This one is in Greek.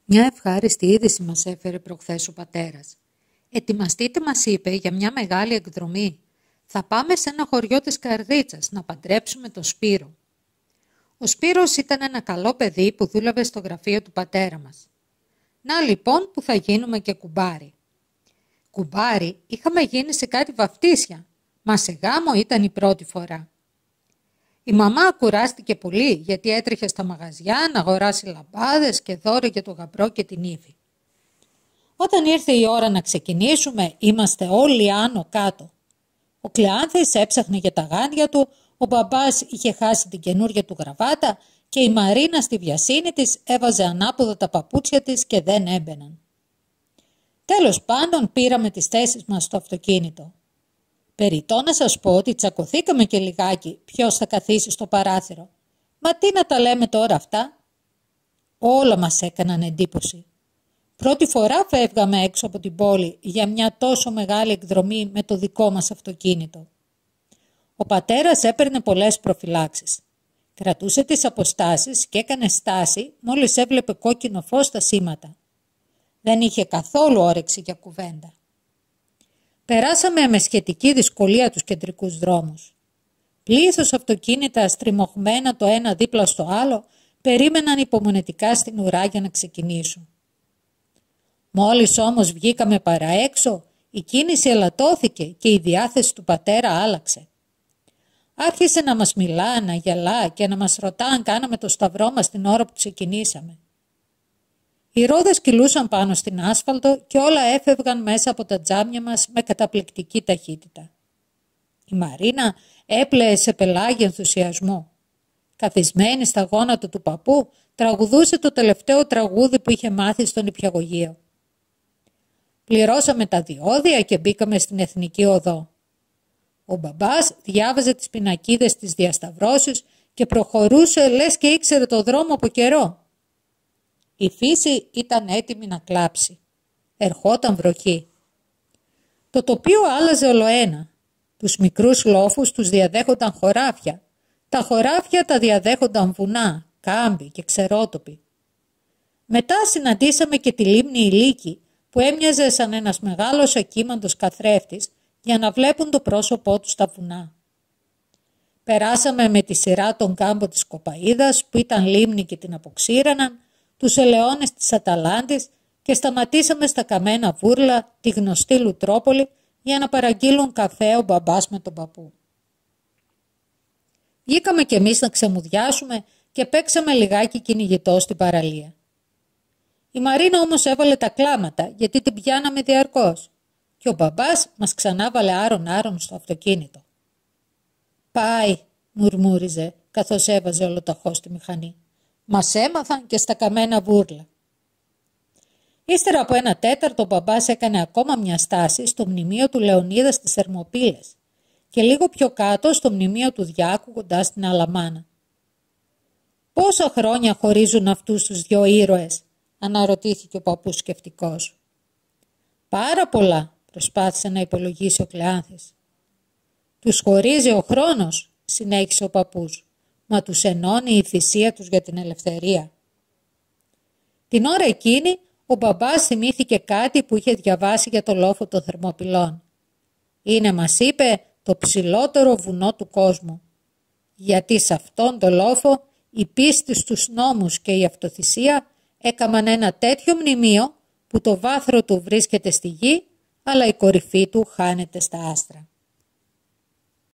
Μια ευχάριστη είδηση μας έφερε προχθές ο πατέρας. «Ετοιμαστείτε», μας είπε, «για μια μεγάλη εκδρομή. Θα πάμε σε ένα χωριό της Καρδίτσας να παντρέψουμε τον Σπύρο». Ο Σπύρος ήταν ένα καλό παιδί που δούλευε στο γραφείο του πατέρα μας. Να λοιπόν που θα γίνουμε και κουμπάρι. Κουμπάρι είχαμε γίνει σε κάτι βαφτίσια, μα σε γάμο ήταν η πρώτη φορά. Η μαμά κουράστηκε πολύ γιατί έτρεχε στα μαγαζιά να αγοράσει λαμπάδες και δώρο για το γαμπρό και την ύφη. Όταν ήρθε η ώρα να ξεκινήσουμε, είμαστε όλοι άνω κάτω. Ο Κλεάνθης έψαχνε για τα γάντια του, ο μπαμπάς είχε χάσει την καινούρια του γραβάτα και η Μαρίνα στη βιασύνη της έβαζε ανάποδα τα παπούτσια της και δεν έμπαιναν. Τέλος πάντων πήραμε τις θέσεις μας στο αυτοκίνητο. Περιττό να σας πω ότι τσακωθήκαμε και λιγάκι ποιος θα καθίσει στο παράθυρο. Μα τι να τα λέμε τώρα αυτά. Όλα μας έκαναν εντύπωση. Πρώτη φορά φεύγαμε έξω από την πόλη για μια τόσο μεγάλη εκδρομή με το δικό μας αυτοκίνητο. Ο πατέρας έπαιρνε πολλές προφυλάξεις. Κρατούσε τις αποστάσεις και έκανε στάση μόλις έβλεπε κόκκινο φως στα σήματα. Δεν είχε καθόλου όρεξη για κουβέντα. Περάσαμε με σχετική δυσκολία τους κεντρικούς δρόμους. Πλήθος αυτοκίνητα στριμωγμένα το ένα δίπλα στο άλλο περίμεναν υπομονετικά στην ουρά για να ξεκινήσουν. Μόλις όμως βγήκαμε παραέξω, η κίνηση ελαττώθηκε και η διάθεση του πατέρα άλλαξε. Άρχισε να μας μιλά, να γελά και να μας ρωτά αν κάναμε το σταυρό μας την ώρα που ξεκινήσαμε. Οι ρόδες κυλούσαν πάνω στην άσφαλτο και όλα έφευγαν μέσα από τα τζάμια μας με καταπληκτική ταχύτητα. Η Μαρίνα έπλεε σε πελάγι ενθουσιασμό. Καθισμένη στα γόνατα του παππού, τραγουδούσε το τελευταίο τραγούδι που είχε μάθει στον νηπιαγωγείο. Πληρώσαμε τα διόδια και μπήκαμε στην Εθνική Οδό. Ο μπαμπάς διάβαζε τις πινακίδες της διασταυρώσεως και προχωρούσε λες και ήξερε το δρόμο από καιρό. Η φύση ήταν έτοιμη να κλάψει. Ερχόταν βροχή. Το τοπίο άλλαζε ολοένα. Τους μικρούς λόφους τους διαδέχονταν χωράφια. Τα χωράφια τα διαδέχονταν βουνά, κάμποι και ξερότοποι. Μετά συναντήσαμε και τη λίμνη Ηλίκη που έμοιαζε σαν ένας μεγάλος ακίμαντος καθρέφτης για να βλέπουν το πρόσωπό του στα βουνά. Περάσαμε με τη σειρά τον κάμπο της Κοπαΐδας που ήταν λίμνη και την αποξήραναν, τους ελαιώνες της Αταλάντης και σταματήσαμε στα καμένα βούρλα τη γνωστή Λουτρόπολη για να παραγγείλουν καφέ ο μπαμπάς με τον παππού. Βγήκαμε κι εμείς να ξεμουδιάσουμε και παίξαμε λιγάκι κυνηγητό στην παραλία. Η Μαρίνα όμως έβαλε τα κλάματα γιατί την πιάναμε διαρκώς και ο μπαμπάς μας ξανάβαλε άρον-άρον στο αυτοκίνητο. «Πάει», μουρμούριζε καθώς έβαζε ολοταχώς στη μηχανή. «Μας έμαθαν και στα καμένα βούρλα». Ύστερα από 1/4 ο μπαμπάς έκανε ακόμα μια στάση στο μνημείο του Λεωνίδα στις Θερμοπύλες και λίγο πιο κάτω στο μνημείο του Διάκου κοντά στην Αλαμάνα. «Πόσα χρόνια χωρίζουν αυτούς τους δυο ήρωες?» αναρωτήθηκε ο παππούς σκεφτικός. «Πάρα πολλά», προσπάθησε να υπολογίσει ο Κλεάνθης. «Τους χωρίζει ο χρόνος», συνέχισε ο παππούς, «μα τους ενώνει η θυσία τους για την ελευθερία». Την ώρα εκείνη ο μπαμπάς θυμήθηκε κάτι που είχε διαβάσει για το λόφο των Θερμοπυλών. «Είναι», μας είπε, «το ψηλότερο βουνό του κόσμου, γιατί σε αυτόν το λόφο η πίστη στους νόμους και η αυτοθυσία έκαμαν ένα τέτοιο μνημείο που το βάθρο του βρίσκεται στη γη, αλλά η κορυφή του χάνεται στα άστρα».